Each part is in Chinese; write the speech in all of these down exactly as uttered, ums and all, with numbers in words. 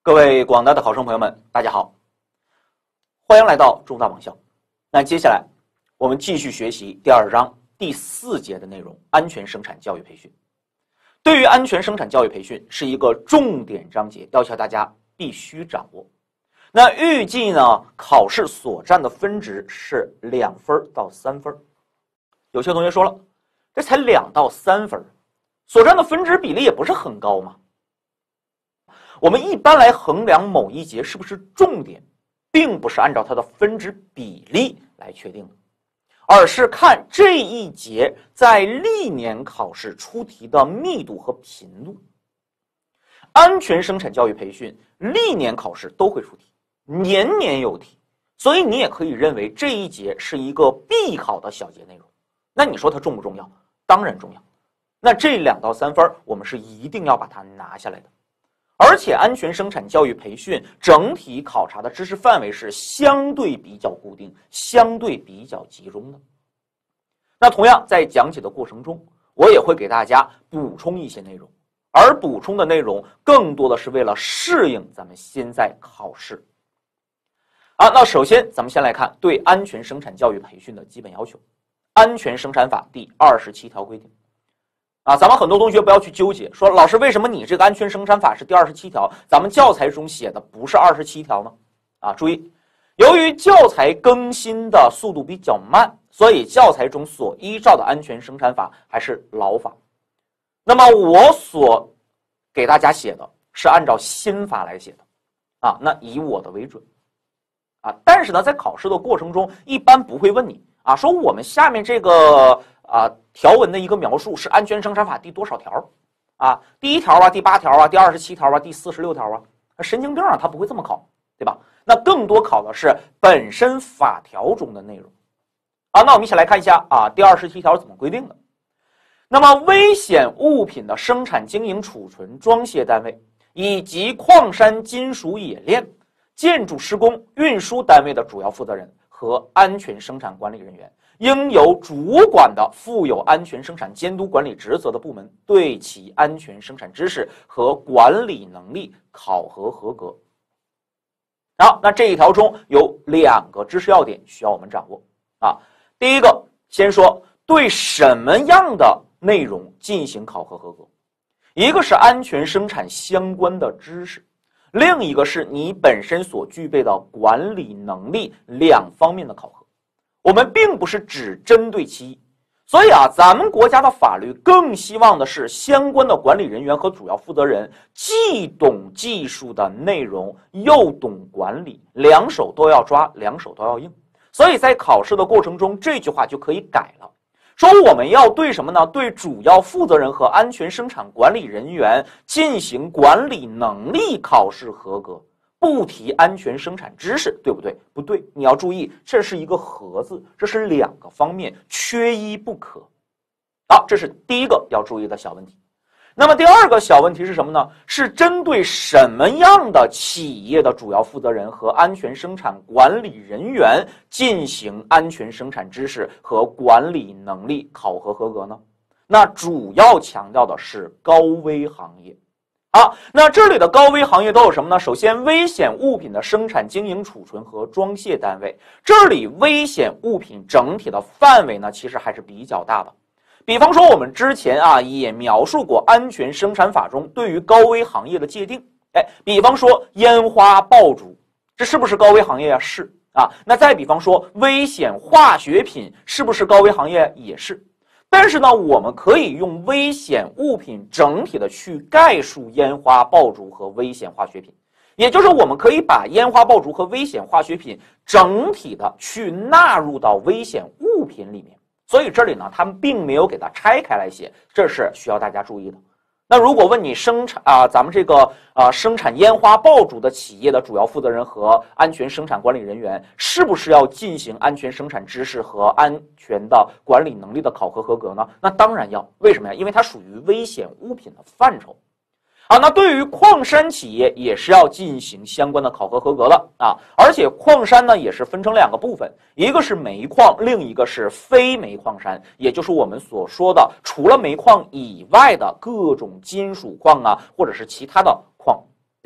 各位广大的考生朋友们，大家好，欢迎来到中大网校。那接下来我们继续学习第二章第四节的内容：安全生产教育培训。对于安全生产教育培训是一个重点章节，要求大家必须掌握。那预计呢，考试所占的分值是两分到三分。有些同学说了，这才两到三分，所占的分值比例也不是很高嘛。我们一般来衡量某一节是不是重点，并不是按照它的分值比例来确定的，而是看这一节在历年考试出题的密度和频度。安全生产教育培训历年考试都会出题，年年有题，所以你也可以认为这一节是一个必考的小节内容。那你说它重不重要？当然重要。那这两到三分，我们是一定要把它拿下来的。而且安全生产教育培训整体考察的知识范围是相对比较固定、相对比较集中的。那同样在讲解的过程中，我也会给大家补充一些内容，而补充的内容更多的是为了适应咱们现在考试。啊，那首先咱们先来看对安全生产教育培训的基本要求。安全生产法第二十七条规定，啊，咱们很多同学不要去纠结，说老师为什么你这个安全生产法是第二十七条，咱们教材中写的不是二十七条呢？啊，注意，由于教材更新的速度比较慢，所以教材中所依照的安全生产法还是老法。那么我所给大家写的是按照新法来写的，啊，那以我的为准，啊，但是呢，在考试的过程中，一般不会问你啊，说我们下面这个啊条文的一个描述是安全生产法第多少条啊？第一条啊，第八条啊，第二十七条啊，第四十六条啊？神经病啊，他不会这么考，对吧？那更多考的是本身法条中的内容啊。那我们一起来看一下啊，第二十七条怎么规定的？那么，危险物品的生产、经营、储存、装卸单位以及矿山、金属冶炼、建筑施工、运输单位的主要负责人和安全生产管理人员，应由主管的负有安全生产监督管理职责的部门对其安全生产知识和管理能力考核合格。好，那这一条中有两个知识要点需要我们掌握啊。第一个，先说对什么样的内容进行考核合格，一个是安全生产相关的知识，另一个是你本身所具备的管理能力两方面的考核。我们并不是只针对其一，所以啊，咱们国家的法律更希望的是相关的管理人员和主要负责人既懂技术的内容，又懂管理，两手都要抓，两手都要硬。所以在考试的过程中，这句话就可以改了，说我们要对什么呢？对主要负责人和安全生产管理人员进行管理能力考试合格。不提安全生产知识，对不对？不对，你要注意，这是一个合字，这是两个方面，缺一不可。好，这是第一个要注意的小问题。那么第二个小问题是什么呢？是针对什么样的企业的主要负责人和安全生产管理人员进行安全生产知识和管理能力考核合格呢？那主要强调的是高危行业。好，那这里的高危行业都有什么呢？首先，危险物品的生产、经营、储存和装卸单位，这里危险物品整体的范围呢，其实还是比较大的。比方说，我们之前啊也描述过安全生产法中对于高危行业的界定。哎，比方说烟花爆竹，这是不是高危行业啊？是啊。那再比方说危险化学品，是不是高危行业？也是。但是呢，我们可以用危险物品整体的去概述烟花爆竹和危险化学品，也就是我们可以把烟花爆竹和危险化学品整体的去纳入到危险物品里面。所以这里呢，他们并没有给它拆开来写，这是需要大家注意的。那如果问你生产啊，咱们这个啊生产烟花爆竹的企业的主要负责人和安全生产管理人员是不是要进行安全生产知识和安全的管理能力的考核合格呢？那当然要，为什么呀？因为它属于危险物品的范畴。啊，那对于矿山企业也是要进行相关的考核合格的啊，而且矿山呢也是分成两个部分，一个是煤矿，另一个是非煤矿山，也就是我们所说的除了煤矿以外的各种金属矿啊，或者是其他的矿，对吧？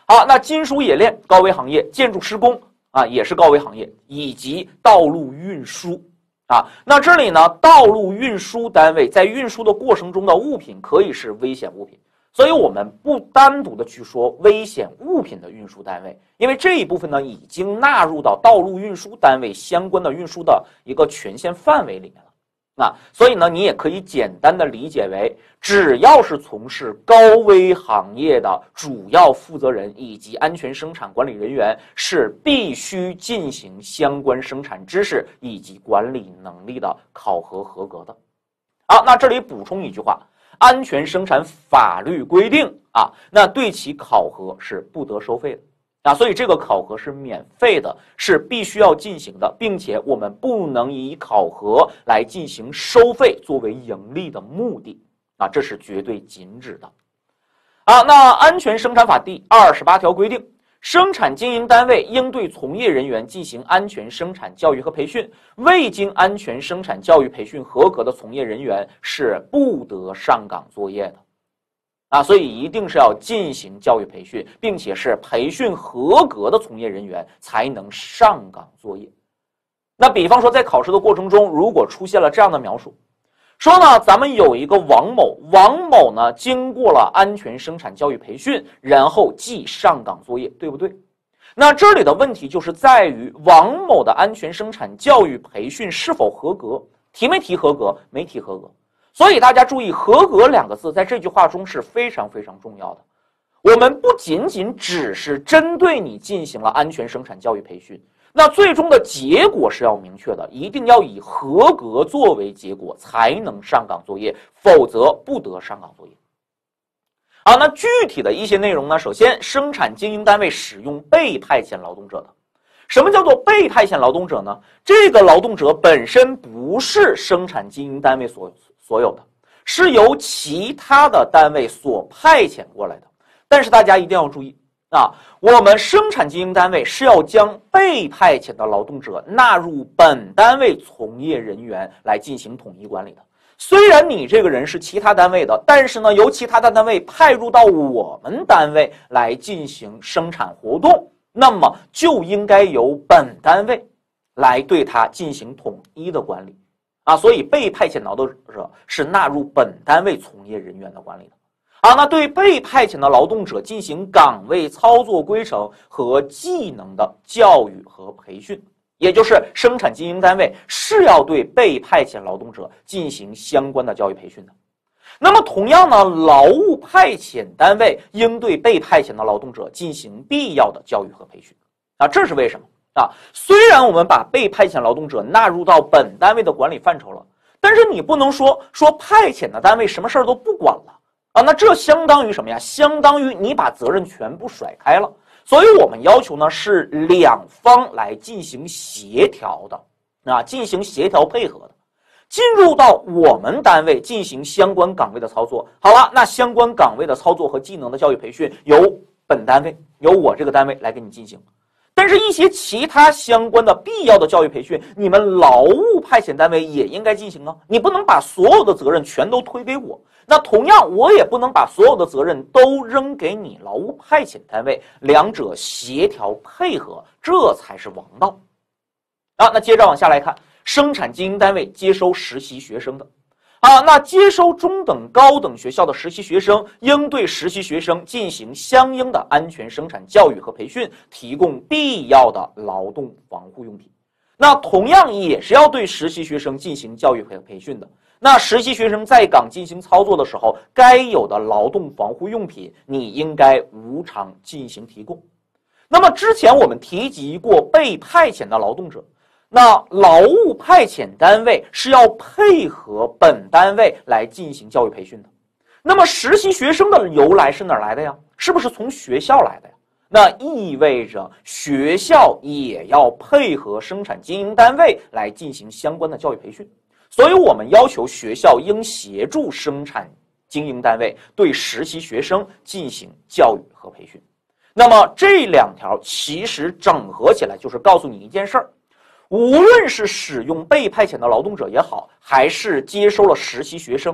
好，那金属冶炼高危行业，建筑施工啊也是高危行业，以及道路运输啊。那这里呢，道路运输单位在运输的过程中的物品可以是危险物品，所以我们不单独的去说危险物品的运输单位，因为这一部分呢已经纳入到道路运输单位相关的运输的一个权限范围里面了。啊，所以呢，你也可以简单的理解为，只要是从事高危行业的主要负责人以及安全生产管理人员，是必须进行相关生产知识以及管理能力的考核合格的。好，那这里补充一句话，安全生产法律规定啊，那对其考核是不得收费的。啊，所以这个考核是免费的，是必须要进行的，并且我们不能以考核来进行收费作为盈利的目的啊，这是绝对禁止的。啊，那《安全生产法》第二十八条规定，生产经营单位应对从业人员进行安全生产教育和培训，未经安全生产教育培训合格的从业人员是不得上岗作业的。啊，所以一定是要进行教育培训，并且是培训合格的从业人员才能上岗作业。那比方说，在考试的过程中，如果出现了这样的描述，说呢，咱们有一个王某，王某呢经过了安全生产教育培训，然后即上岗作业，对不对？那这里的问题就是在于王某的安全生产教育培训是否合格，提没提合格？没提合格。所以大家注意，合格两个字在这句话中是非常非常重要的。我们不仅仅只是针对你进行了安全生产教育培训，那最终的结果是要明确的，一定要以合格作为结果才能上岗作业，否则不得上岗作业。好，那具体的一些内容呢，首先，生产经营单位使用被派遣劳动者的。什么叫做被派遣劳动者呢？这个劳动者本身不是生产经营单位所所有的，是由其他的单位所派遣过来的。但是大家一定要注意啊，我们生产经营单位是要将被派遣的劳动者纳入本单位从业人员来进行统一管理的。虽然你这个人是其他单位的，但是呢，由其他的单位派入到我们单位来进行生产活动，那么就应该由本单位来对他进行统一的管理啊，所以被派遣劳动者是纳入本单位从业人员的管理的。啊，那对被派遣的劳动者进行岗位操作规程和技能的教育和培训，也就是生产经营单位是要对被派遣劳动者进行相关的教育培训的。那么同样呢，劳务派遣单位应对被派遣的劳动者进行必要的教育和培训啊，这是为什么啊？虽然我们把被派遣劳动者纳入到本单位的管理范畴了，但是你不能说说派遣的单位什么事儿都不管了啊，那这相当于什么呀？相当于你把责任全部甩开了。所以我们要求呢是两方来进行协调的啊，进行协调配合的，进入到我们单位进行相关岗位的操作。好了，那相关岗位的操作和技能的教育培训由本单位，由我这个单位来给你进行。但是，一些其他相关的必要的教育培训，你们劳务派遣单位也应该进行啊！你不能把所有的责任全都推给我，那同样我也不能把所有的责任都扔给你劳务派遣单位，两者协调配合，这才是王道。啊，那接着往下来看，生产经营单位接收实习学生的。啊，那接收中等、高等学校的实习学生，应对实习学生进行相应的安全生产教育和培训，提供必要的劳动防护用品。那同样也是要对实习学生进行教育和培训的。那实习学生在岗进行操作的时候，该有的劳动防护用品，你应该无偿进行提供。那么之前我们提及过被派遣的劳动者。那劳务派遣单位是要配合本单位来进行教育培训的。那么实习学生的由来是哪儿来的呀？是不是从学校来的呀？那意味着学校也要配合生产经营单位来进行相关的教育培训。所以我们要求学校应协助生产经营单位对实习学生进行教育和培训。那么这两条其实整合起来就是告诉你一件事儿。无论是使用被派遣的劳动者也好，还是接收了实习学生，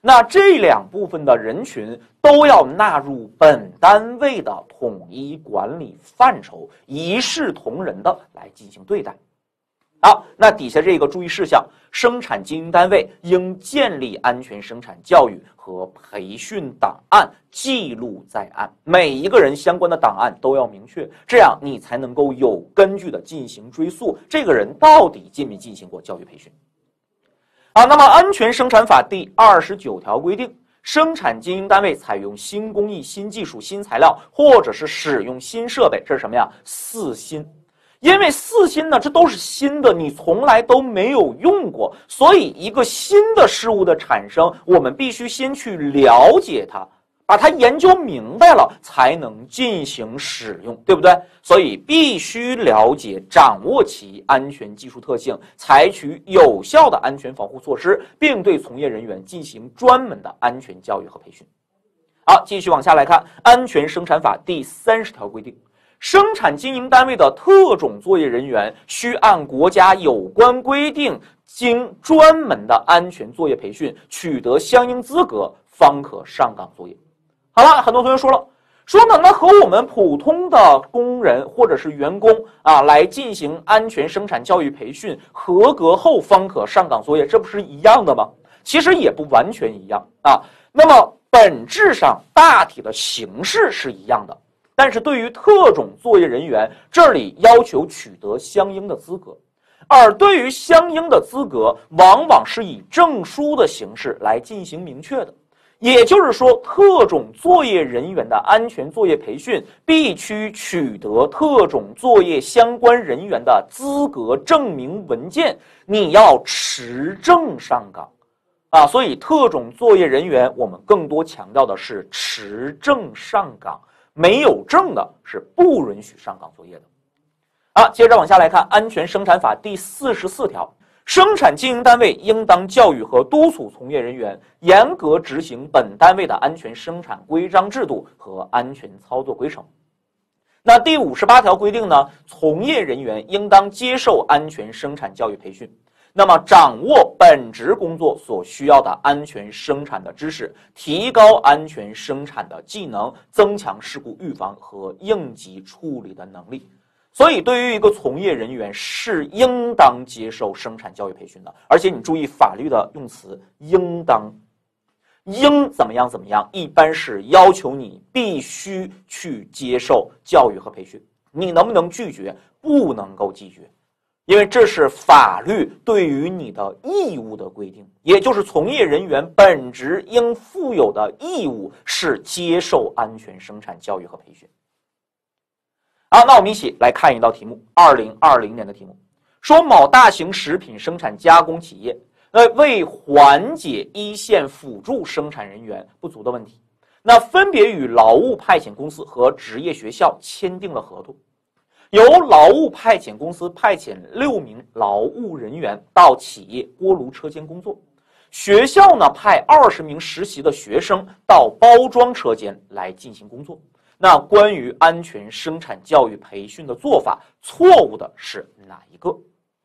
那这两部分的人群都要纳入本单位的统一管理范畴，一视同仁的来进行对待。好，那底下这个注意事项，生产经营单位应建立安全生产教育和培训档案，记录在案，每一个人相关的档案都要明确，这样你才能够有根据的进行追溯，这个人到底进没进行过教育培训。好，那么安全生产法第二十九条规定，生产经营单位采用新工艺、新技术、新材料，或者是使用新设备，这是什么呀？四新。因为四新呢，这都是新的，你从来都没有用过，所以一个新的事物的产生，我们必须先去了解它，把它研究明白了，才能进行使用，对不对？所以必须了解、掌握其安全技术特性，采取有效的安全防护措施，并对从业人员进行专门的安全教育和培训。好，继续往下来看，《安全生产法》第三十条规定，生产经营单位的特种作业人员需按国家有关规定，经专门的安全作业培训，取得相应资格，方可上岗作业。好了，很多同学说了，说呢，那和我们普通的工人或者是员工啊来进行安全生产教育培训，合格后方可上岗作业，这不是一样的吗？其实也不完全一样啊。那么本质上大体的形式是一样的。但是对于特种作业人员，这里要求取得相应的资格，而对于相应的资格，往往是以证书的形式来进行明确的。也就是说，特种作业人员的安全作业培训必须取得特种作业相关人员的资格证明文件，你要持证上岗啊。所以特种作业人员我们更多强调的是持证上岗，没有证的是不允许上岗作业的。啊，接着往下来看《安全生产法》第四十四条，生产经营单位应当教育和督促从业人员严格执行本单位的安全生产规章制度和安全操作规程。那第五十八条规定呢，从业人员应当接受安全生产教育培训，那么掌握本职工作所需要的安全生产的知识，提高安全生产的技能，增强事故预防和应急处理的能力。所以对于一个从业人员是应当接受生产教育培训的，而且你注意法律的用词，应当，应怎么样怎么样，一般是要求你必须去接受教育和培训，你能不能拒绝？不能够拒绝。因为这是法律对于你的义务的规定，也就是从业人员本职应负有的义务是接受安全生产教育和培训。好，那我们一起来看一道题目，二零二零年的题目，说某大型食品生产加工企业，呃，为缓解一线辅助生产人员不足的问题，那分别与劳务派遣公司和职业学校签订了合同。由劳务派遣公司派遣六名劳务人员到企业锅炉车间工作，学校呢派二十名实习的学生到包装车间来进行工作。那关于安全生产教育培训的做法，错误的是哪一个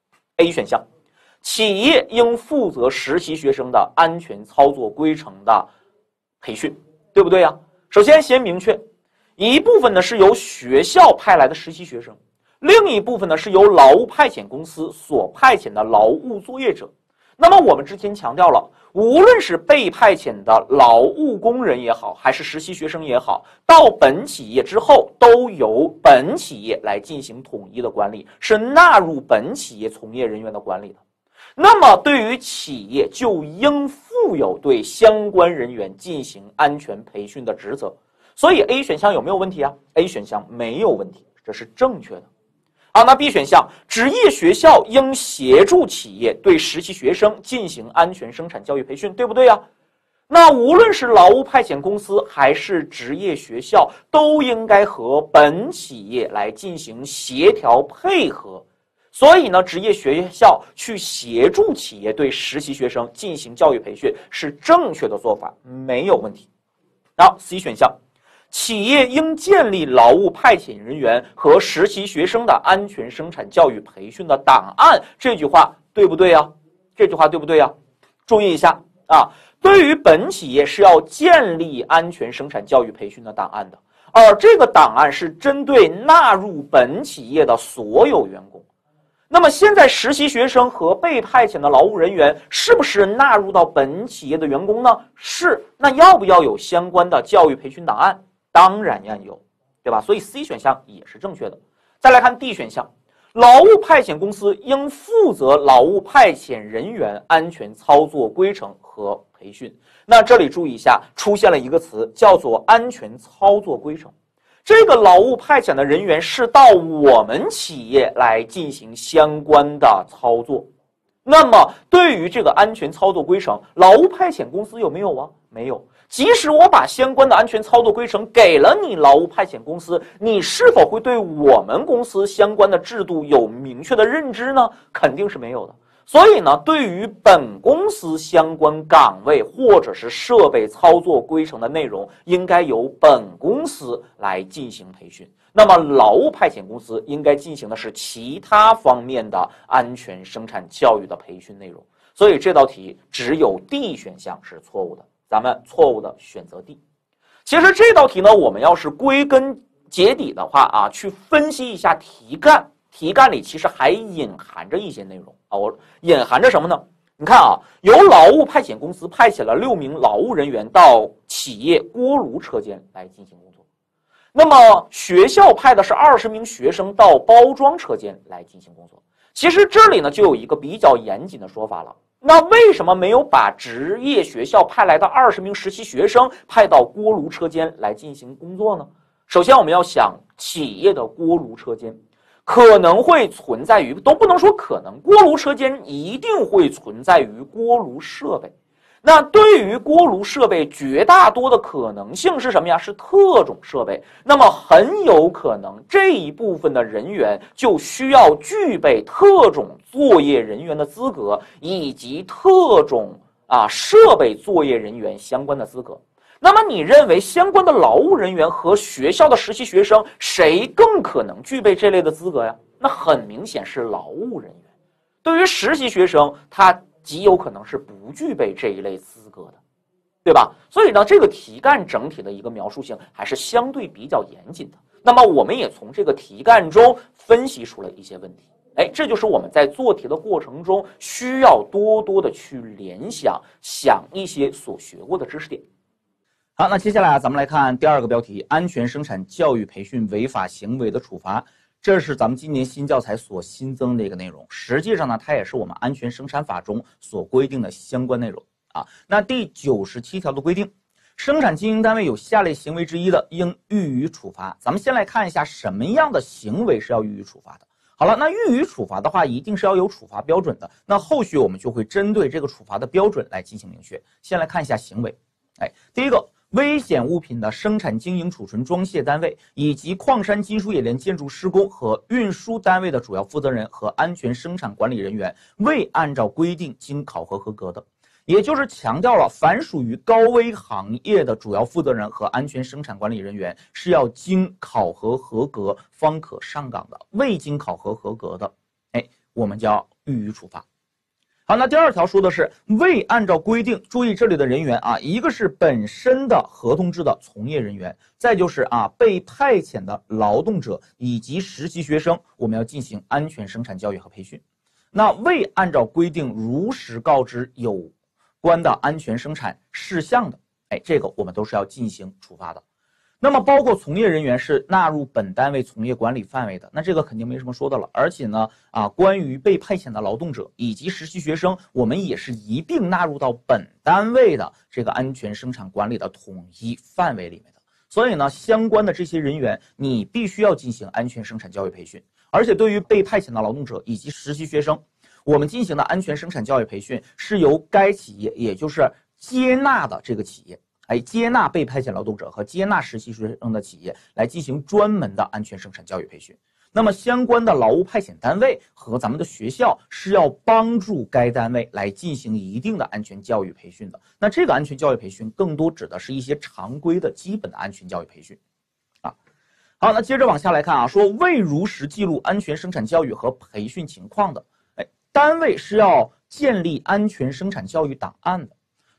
？A 选项，企业应负责实习学生的安全操作规程的培训，对不对呀？首先先明确。一部分呢是由学校派来的实习学生，另一部分呢是由劳务派遣公司所派遣的劳务作业者。那么我们之前强调了，无论是被派遣的劳务工人也好，还是实习学生也好，到本企业之后都由本企业来进行统一的管理，是纳入本企业从业人员的管理的。那么对于企业就应负有对相关人员进行安全培训的职责。所以 A 选项有没有问题啊 ？A 选项没有问题，这是正确的。好，那 B 选项，职业学校应协助企业对实习学生进行安全生产教育培训，对不对啊？那无论是劳务派遣公司还是职业学校，都应该和本企业来进行协调配合。所以呢，职业学校去协助企业对实习学生进行教育培训是正确的做法，没有问题。好 ，C 选项。企业应建立劳务派遣人员和实习学生的安全生产教育培训的档案，这句话对不对呀？这句话对不对呀？注意一下， 啊。对于本企业是要建立安全生产教育培训的档案的，而这个档案是针对纳入本企业的所有员工。那么现在实习学生和被派遣的劳务人员是不是纳入到本企业的员工呢？是。那要不要有相关的教育培训档案？当然要有，对吧？所以 C 选项也是正确的。再来看 D 选项，劳务派遣公司应负责劳务派遣人员安全操作规程和培训。那这里注意一下，出现了一个词叫做安全操作规程。这个劳务派遣的人员是到我们企业来进行相关的操作。那么对于这个安全操作规程，劳务派遣公司有没有啊？没有。即使我把相关的安全操作规程给了你劳务派遣公司，你是否会对我们公司相关的制度有明确的认知呢？肯定是没有的。所以呢，对于本公司相关岗位或者是设备操作规程的内容，应该由本公司来进行培训。那么劳务派遣公司应该进行的是其他方面的安全生产教育的培训内容。所以这道题只有 D 选项是错误的，咱们错误的选择 D。其实这道题呢，我们要是归根结底的话啊，去分析一下题干，题干里其实还隐含着一些内容啊。我隐含着什么呢？你看啊，由劳务派遣公司派遣了六名劳务人员到企业锅炉车间来进行工作。那么学校派的是二十名学生到包装车间来进行工作。其实这里呢就有一个比较严谨的说法了。那为什么没有把职业学校派来的二十名实习学生派到锅炉车间来进行工作呢？首先我们要想，企业的锅炉车间可能会存在于，都不能说可能，锅炉车间一定会存在于锅炉设备。那对于锅炉设备，绝大多的可能性是什么呀？是特种设备。那么很有可能这一部分的人员就需要具备特种作业人员的资格，以及特种啊设备作业人员相关的资格。那么你认为相关的劳务人员和学校的实习学生谁更可能具备这类的资格呀？那很明显是劳务人员。对于实习学生，他极有可能是不具备这一类资格的，对吧？所以呢，这个题干整体的一个描述性还是相对比较严谨的。那么我们也从这个题干中分析出了一些问题。哎，这就是我们在做题的过程中需要多多的去联想，想一些所学过的知识点。 好，那接下来啊，咱们来看第二个标题：安全生产教育培训违法行为的处罚。这是咱们今年新教材所新增的一个内容，实际上呢，它也是我们安全生产法中所规定的相关内容啊。那第九十七条的规定，生产经营单位有下列行为之一的，应予以处罚。咱们先来看一下什么样的行为是要予以处罚的。好了，那予以处罚的话，一定是要有处罚标准的。那后续我们就会针对这个处罚的标准来进行明确。先来看一下行为，哎，第一个。危险物品的生产经营储存装卸单位以及矿山金属冶炼建筑施工和运输单位的主要负责人和安全生产管理人员未按照规定经考核合格的，也就是强调了凡属于高危行业的主要负责人和安全生产管理人员是要经考核合格方可上岗的，未经考核合格的，哎，我们就要予以处罚。好，那第二条说的是未按照规定，注意这里的人员啊，一个是本身的合同制的从业人员，再就是啊被派遣的劳动者以及实习学生，我们要进行安全生产教育和培训。那未按照规定如实告知有关的安全生产事项的，哎，这个我们都是要进行处罚的。那么包括从业人员是纳入本单位从业管理范围的，那这个肯定没什么说的了。而且呢，啊，关于被派遣的劳动者以及实习学生，我们也是一并纳入到本单位的这个安全生产管理的统一范围里面的。所以呢，相关的这些人员，你必须要进行安全生产教育培训。而且对于被派遣的劳动者以及实习学生，我们进行的安全生产教育培训是由该企业，也就是接纳的这个企业。哎，接纳被派遣劳动者和接纳实习学生的企业来进行专门的安全生产教育培训。那么相关的劳务派遣单位和咱们的学校是要帮助该单位来进行一定的安全教育培训的。那这个安全教育培训更多指的是一些常规的基本的安全教育培训啊。好，那接着往下来看啊，说未如实记录安全生产教育和培训情况的，哎，单位是要建立安全生产教育档案的。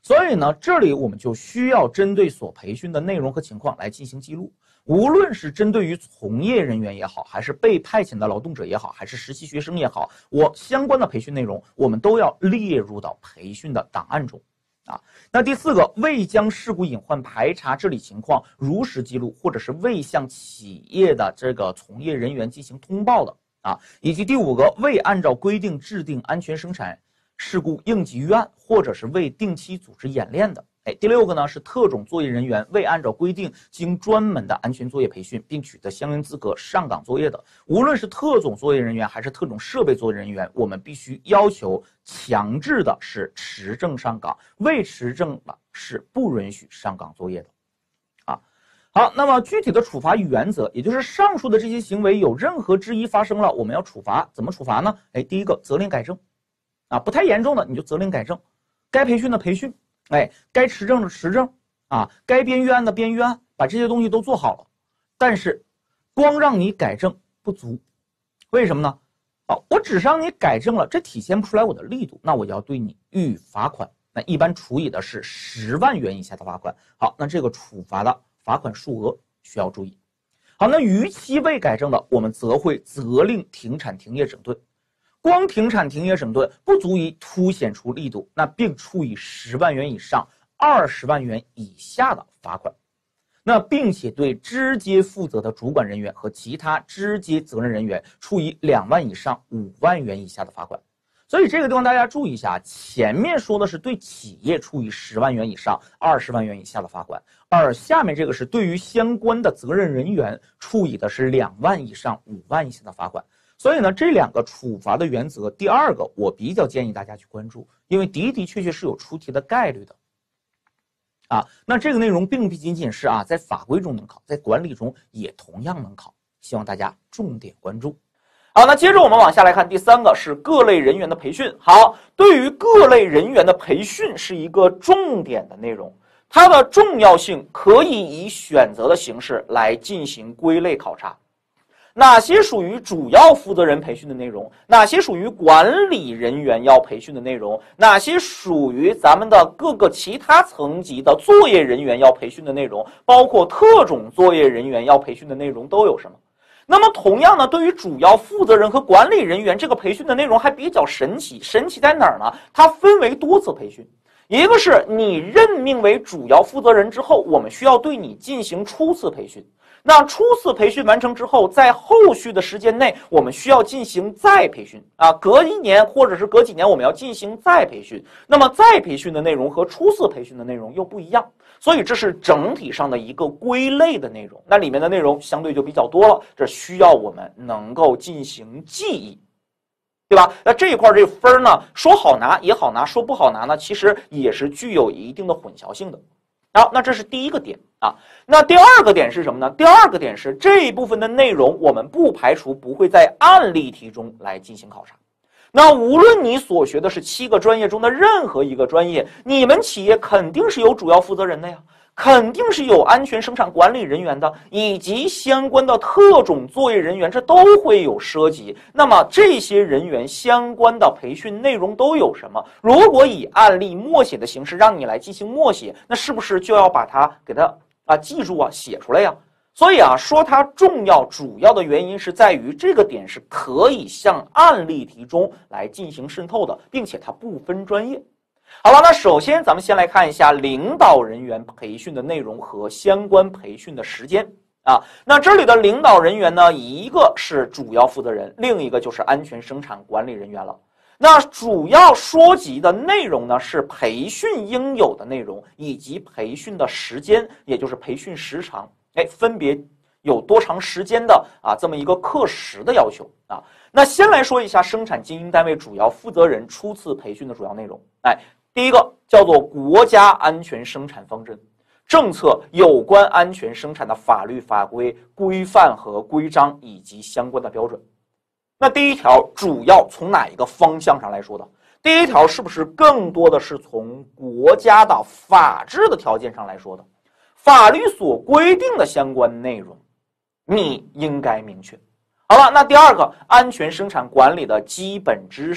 所以呢，这里我们就需要针对所培训的内容和情况来进行记录。无论是针对于从业人员也好，还是被派遣的劳动者也好，还是实习学生也好，我相关的培训内容我们都要列入到培训的档案中。啊，那第四个，未将事故隐患排查治理情况如实记录，或者是未向企业的这个从业人员进行通报的啊，以及第五个，未按照规定制定安全生产事故应急预案，或者是未定期组织演练的。哎，第六个呢是特种作业人员未按照规定经专门的安全作业培训，并取得相应资格上岗作业的，无论是特种作业人员还是特种设备作业人员，我们必须要求强制的是持证上岗，未持证的是不允许上岗作业的。啊，好，那么具体的处罚原则，也就是上述的这些行为有任何质疑发生了，我们要处罚，怎么处罚呢？哎，第一个，责令改正，啊，不太严重的你就责令改正，该培训的培训。哎，该持证的持证啊，该编预案的编预案，把这些东西都做好了。但是，光让你改正不足，为什么呢？啊，我只让你改正了，这体现不出来我的力度，那我要对你予以罚款。那一般处以的是十万元以下的罚款。好，那这个处罚的罚款数额需要注意。好，那逾期未改正的，我们则会责令停产停业整顿。光停产停业整顿不足以凸显出力度，那并处以十万元以上二十万元以下的罚款。那并且对直接负责的主管人员和其他直接责任人员处以两万以上五万元以下的罚款。所以这个地方大家注意一下，前面说的是对企业处以十万元以上二十万元以下的罚款，而下面这个是对于相关的责任人员处以的是两万以上五万以下的罚款。所以呢，这两个处罚的原则，第二个我比较建议大家去关注，因为的的确确是有出题的概率的。啊，那这个内容并不仅仅是啊在法规中能考，在管理中也同样能考，希望大家重点关注。 好，那接着我们往下来看，第三个是各类人员的培训。好，对于各类人员的培训是一个重点的内容，它的重要性可以以选择的形式来进行归类考察。哪些属于主要负责人培训的内容？哪些属于管理人员要培训的内容？哪些属于咱们的各个其他层级的作业人员要培训的内容？包括特种作业人员要培训的内容都有什么？那么同样呢，对于主要负责人和管理人员，这个培训的内容还比较神奇。神奇在哪儿呢？它分为多次培训。一个是你任命为主要负责人之后，我们需要对你进行初次培训。那初次培训完成之后，在后续的时间内，我们需要进行再培训啊，隔一年或者是隔几年，我们要进行再培训。那么再培训的内容和初次培训的内容又不一样，所以这是整体上的一个归类的内容。那里面的内容相对就比较多了，这需要我们能够进行记忆，对吧？那这一块这分呢，说好拿也好拿，说不好拿呢，其实也是具有一定的混淆性的。好，那这是第一个点啊。那第二个点是什么呢？第二个点是这一部分的内容，我们不排除不会在案例题中来进行考察。那无论你所学的是七个专业中的任何一个专业，你们企业肯定是有主要负责人的呀，肯定是有安全生产管理人员的，以及相关的特种作业人员，这都会有涉及。那么这些人员相关的培训内容都有什么？如果以案例默写的形式让你来进行默写，那是不是就要把它给它啊记住啊写出来呀？所以啊，说它重要主要的原因是在于这个点是可以向案例题中来进行渗透的，并且它不分专业。好了，那首先咱们先来看一下领导人员培训的内容和相关培训的时间啊。那这里的领导人员呢，一个是主要负责人，另一个就是安全生产管理人员了。那主要说及的内容呢，是培训应有的内容以及培训的时间，也就是培训时长，哎，分别有多长时间的啊这么一个课时的要求啊。那先来说一下生产经营单位主要负责人初次培训的主要内容，哎。第一个叫做国家安全生产方针政策，有关安全生产的法律法规规范和规章以及相关的标准。那第一条主要从哪一个方向上来说的？第一条是不是更多的是从国家的法治的条件上来说的？法律所规定的相关内容你应该明确。好了，那第二个安全生产管理的基本知识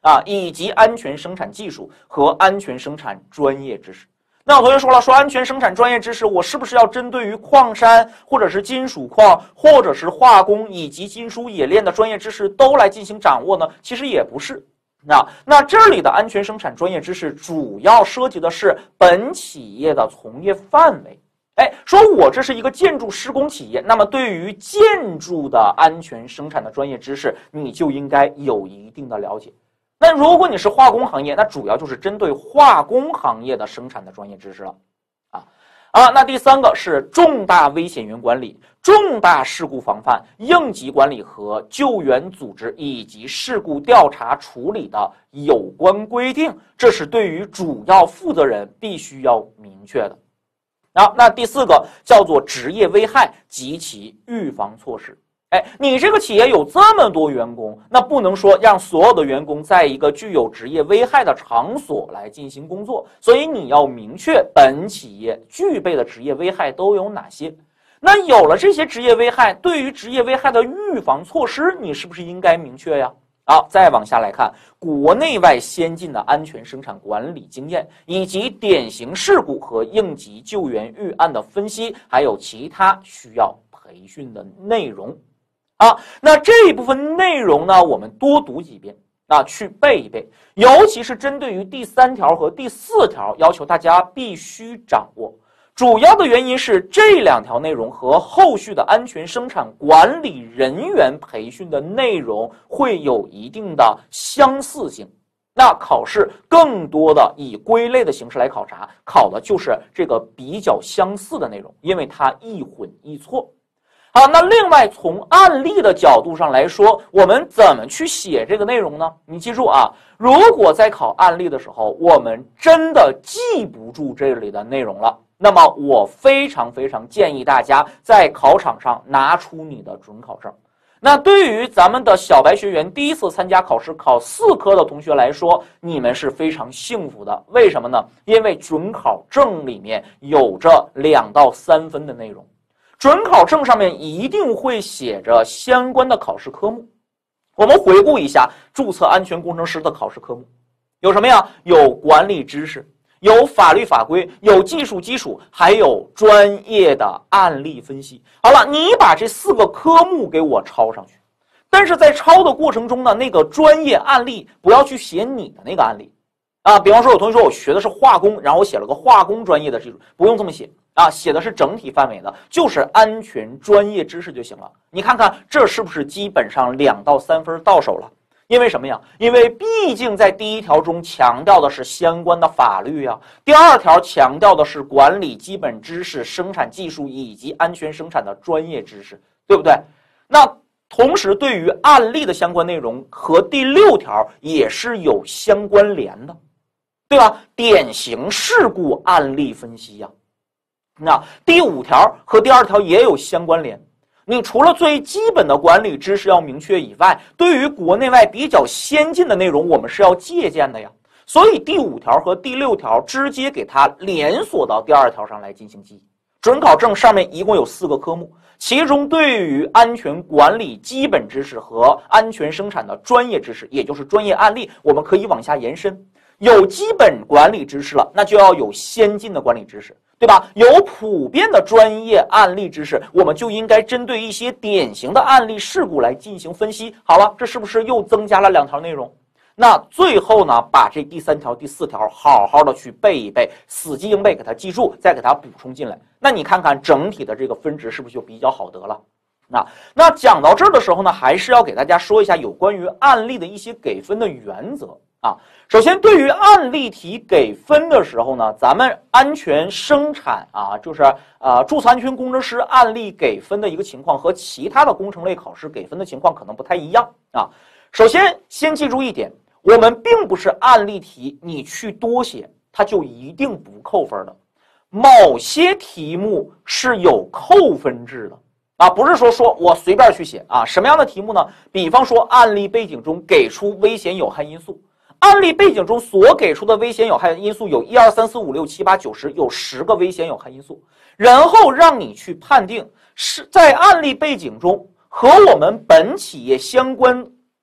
啊，以及安全生产技术和安全生产专业知识。那有同学说了，说安全生产专业知识，我是不是要针对于矿山或者是金属矿，或者是化工以及金属冶炼的专业知识都来进行掌握呢？其实也不是。那那这里的安全生产专业知识主要涉及的是本企业的从业范围。哎，说我这是一个建筑施工企业，那么对于建筑的安全生产的专业知识，你就应该有一定的了解。那如果你是化工行业，那主要就是针对化工行业的生产的专业知识了，啊啊。那第三个是重大危险源管理、重大事故防范、应急管理和救援组织以及事故调查处理的有关规定，这是对于主要负责人必须要明确的。啊，那第四个叫做职业危害及其预防措施。哎，你这个企业有这么多员工，那不能说让所有的员工在一个具有职业危害的场所来进行工作，所以你要明确本企业具备的职业危害都有哪些。那有了这些职业危害，对于职业危害的预防措施，你是不是应该明确呀？好，再往下来看国内外先进的安全生产管理经验，以及典型事故和应急救援预案的分析，还有其他需要培训的内容。啊，那这一部分内容呢，我们多读几遍啊，去背一背，尤其是针对于第三条和第四条，要求大家必须掌握。主要的原因是这两条内容和后续的安全生产管理人员培训的内容会有一定的相似性。那考试更多的以归类的形式来考察，考的就是这个比较相似的内容，因为它易混易错。好，那另外从案例的角度上来说，我们怎么去写这个内容呢？你记住啊，如果在考案例的时候，我们真的记不住这里的内容了，那么我非常非常建议大家在考场上拿出你的准考证。那对于咱们的小白学员第一次参加考试考四科的同学来说，你们是非常幸福的。为什么呢？因为准考证里面有着两到三分的内容。准考证上面一定会写着相关的考试科目。我们回顾一下注册安全工程师的考试科目，有什么呀？有管理知识，有法律法规，有技术基础，还有专业的案例分析。好了，你把这四个科目给我抄上去，但是在抄的过程中呢，那个专业案例不要去写你的那个案例啊。比方说有同学说我学的是化工，然后我写了个化工专业的技术，不用这么写啊，写的是整体范围的，就是安全专业知识就行了。你看看这是不是基本上两到三分到手了？因为什么呀？因为毕竟在第一条中强调的是相关的法律呀，第二条强调的是管理基本知识、生产技术以及安全生产的专业知识，对不对？那同时对于案例的相关内容和第六条也是有相关联的，对吧？典型事故案例分析呀。那第五条和第二条也有相关联。你除了最基本的管理知识要明确以外，对于国内外比较先进的内容，我们是要借鉴的呀。所以第五条和第六条直接给它连锁到第二条上来进行记忆。准考证上面一共有四个科目，其中对于安全管理基本知识和安全生产的专业知识，也就是专业案例，我们可以往下延伸。有基本管理知识了，那就要有先进的管理知识，对吧？有普遍的专业案例知识，我们就应该针对一些典型的案例事故来进行分析。好了，这是不是又增加了两条内容？那最后呢，把这第三条、第四条好好的去背一背，死记硬背，给它记住，再给它补充进来。那你看看整体的这个分值是不是就比较好得了？那那讲到这儿的时候呢，还是要给大家说一下有关于案例的一些给分的原则啊。首先，对于案例题给分的时候呢，咱们安全生产啊，就是呃注册安全工程师案例给分的一个情况和其他的工程类考试给分的情况可能不太一样啊。首先，先记住一点，我们并不是案例题你去多写，它就一定不扣分的。某些题目是有扣分制的。啊，不是说说我随便去写啊，什么样的题目呢？比方说案例背景中给出危险有害因素，案例背景中所给出的危险有害因素有一二三四五六七八九十，有十个危险有害因素，然后让你去判定是在案例背景中和我们本企业相关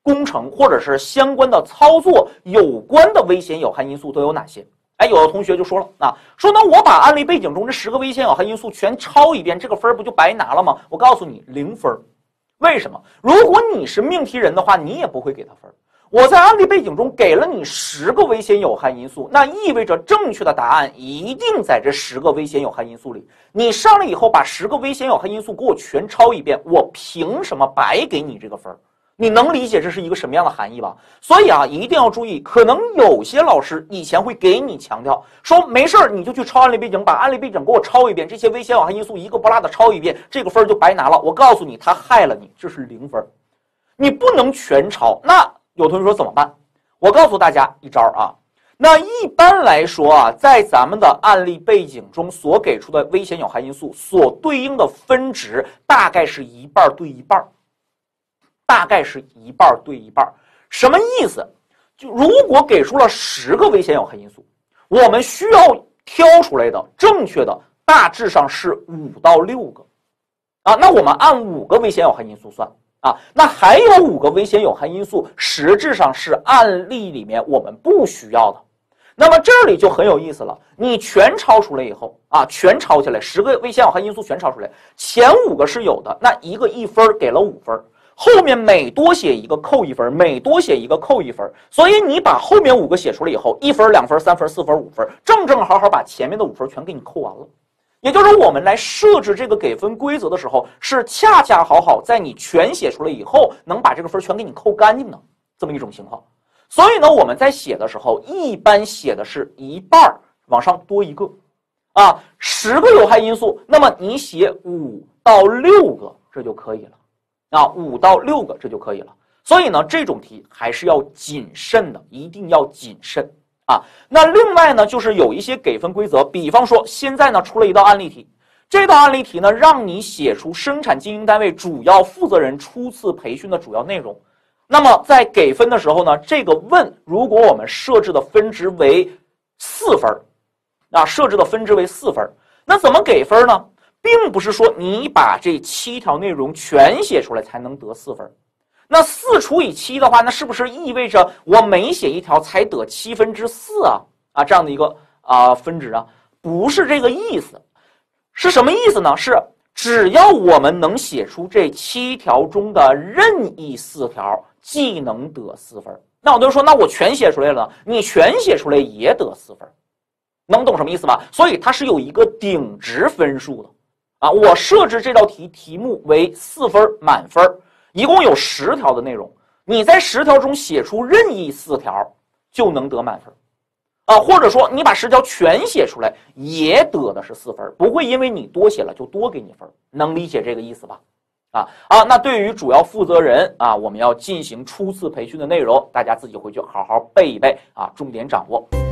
工程或者是相关的操作有关的危险有害因素都有哪些？哎，有的同学就说了啊，说那我把案例背景中这十个危险有害因素全抄一遍，这个分不就白拿了吗？我告诉你，零分。为什么？如果你是命题人的话，你也不会给他分。我在案例背景中给了你十个危险有害因素，那意味着正确的答案一定在这十个危险有害因素里。你上来以后把十个危险有害因素给我全抄一遍，我凭什么白给你这个分？你能理解这是一个什么样的含义吧？所以啊，一定要注意，可能有些老师以前会给你强调说，没事儿你就去抄案例背景，把案例背景给我抄一遍，这些危险有害因素一个不落的抄一遍，这个分就白拿了。我告诉你，他害了你，这是零分，你不能全抄。那有同学说怎么办？我告诉大家一招啊，那一般来说啊，在咱们的案例背景中所给出的危险有害因素所对应的分值大概是一半对一半，大概是一半对一半。什么意思？就如果给出了十个危险有害因素，我们需要挑出来的正确的大致上是五到六个啊，那我们按五个危险有害因素算。啊，那还有五个危险有害因素，实质上是案例里面我们不需要的。那么这里就很有意思了，你全抄出来以后啊，全抄下来，十个危险有害因素全抄出来，前五个是有的，那一个一分给了五分，后面每多写一个扣一分，每多写一个扣一分，所以你把后面五个写出来以后，一分、两分、三分、四分、五分，正正好好把前面的五分全给你扣完了。也就是我们来设置这个给分规则的时候，是恰恰好好在你全写出来以后，能把这个分全给你扣干净的这么一种情况。所以呢，我们在写的时候，一般写的是一半往上多一个，啊，十个有害因素，那么你写五到六个，这就可以了，啊，五到六个这就可以了。所以呢，这种题还是要谨慎的，一定要谨慎。啊，那另外呢，就是有一些给分规则，比方说现在呢出了一道案例题，这道案例题呢让你写出生产经营单位主要负责人初次培训的主要内容。那么在给分的时候呢，这个问如果我们设置的分值为四分，啊，设置的分值为四分，那怎么给分呢？并不是说你把这七条内容全写出来才能得四分。那四除以七的话，那是不是意味着我每写一条才得七分之四啊？啊，这样的一个啊、呃、分值啊，不是这个意思，是什么意思呢？是只要我们能写出这七条中的任意四条，即能得四分。那我就说，那我全写出来了，你全写出来也得四分，能懂什么意思吧？所以它是有一个顶值分数的啊。我设置这道题题目为四分满分。一共有十条的内容，你在十条中写出任意四条就能得满分，啊，或者说你把十条全写出来也得的是四分，不会因为你多写了就多给你分，能理解这个意思吧？啊啊，那对于主要负责人啊，我们要进行初次培训的内容，大家自己回去好好背一背啊，重点掌握。